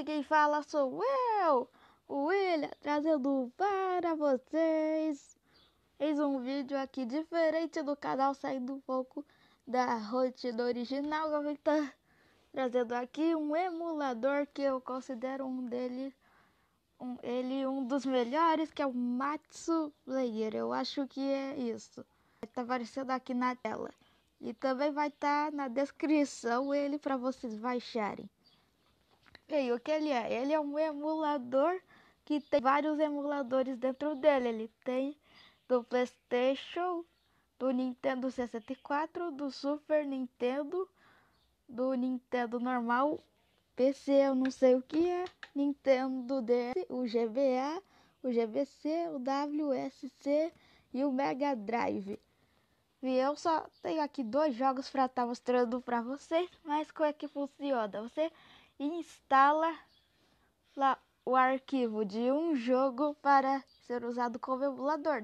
quem fala sou eu, o William, trazendo para vocês eis um vídeo aqui diferente do canal, saindo um pouco da rotina original. Eu vou estar trazendo aqui um emulador que eu considero um dos melhores, que é o Matsu Player. Eu acho que é isso. Vai estar aparecendo aqui na tela. E também vai estar na descrição ele para vocês baixarem. E o que ele é? Ele é um emulador que tem vários emuladores dentro dele. Ele tem do PlayStation, do Nintendo 64, do Super Nintendo, do Nintendo normal, PC eu não sei o que é, Nintendo DS, o GBA, o GBC, o WSC e o Mega Drive. E eu só tenho aqui 2 jogos para estar mostrando para vocês, mas como é que funciona? Você instala lá o arquivo de um jogo para ser usado como emulador.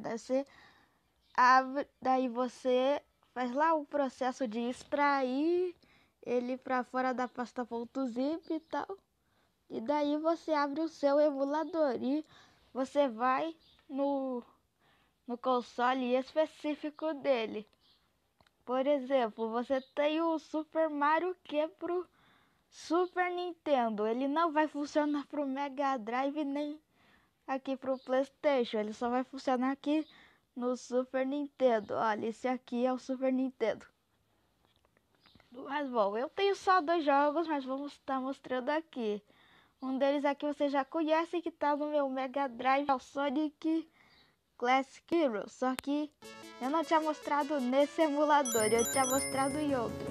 Daí você faz lá o processo de extrair ele para fora da pasta .zip e tal. E daí você abre o seu emulador e você vai no console específico dele. Por exemplo, você tem o Super Mario que é pro Super Nintendo. Ele não vai funcionar pro Mega Drive nem aqui pro PlayStation. Ele só vai funcionar aqui no Super Nintendo. Olha, esse aqui é o Super Nintendo. Mas bom, eu tenho só 2 jogos, mas vamos estar mostrando aqui. Um deles aqui você já conhece, que tá no meu Mega Drive, é o Sonic Classic Heroes. Só que eu não tinha mostrado nesse emulador, eu tinha mostrado em outro.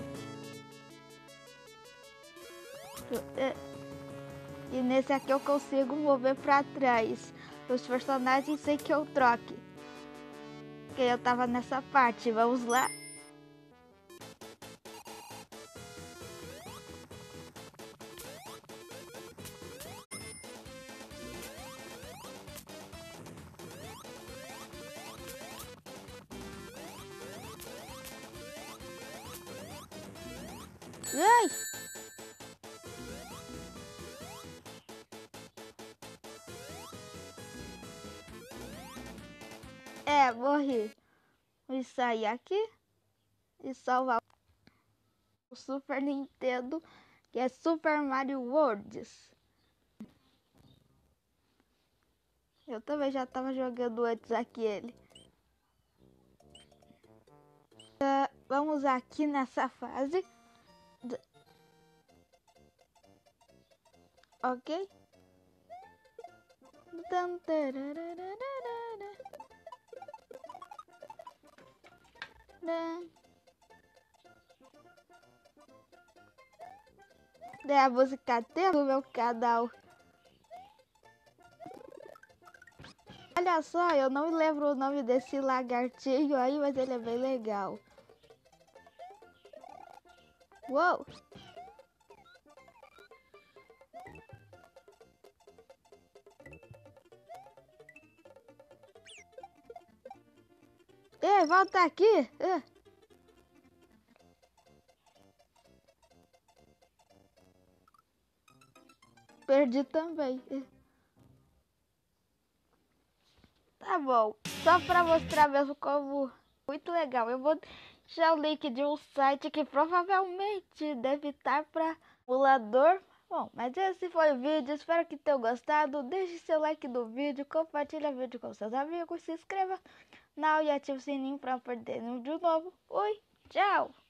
E nesse aqui eu consigo mover pra trás os personagens sem que eu troque. Porque eu tava nessa parte, vamos lá. Ai! Morri. Vou sair aqui e salvar o Super Nintendo, que é Super Mario Worlds. Eu também já estava jogando antes aqui ele. Vamos aqui nessa fase. Ok? É a música tema do meu canal. Olha só, eu não me lembro o nome desse lagartinho aí, mas ele é bem legal. Uou! Ei, volta aqui! Perdi também. Tá bom, só pra mostrar mesmo como muito legal. Eu vou deixar o link de um site que provavelmente deve estar para emulador. Bom, mas esse foi o vídeo, espero que tenham gostado. Deixe seu like no vídeo, compartilhe o vídeo com seus amigos, se inscreva no canal e ative o sininho para não perder nenhum vídeo novo. Oi, tchau!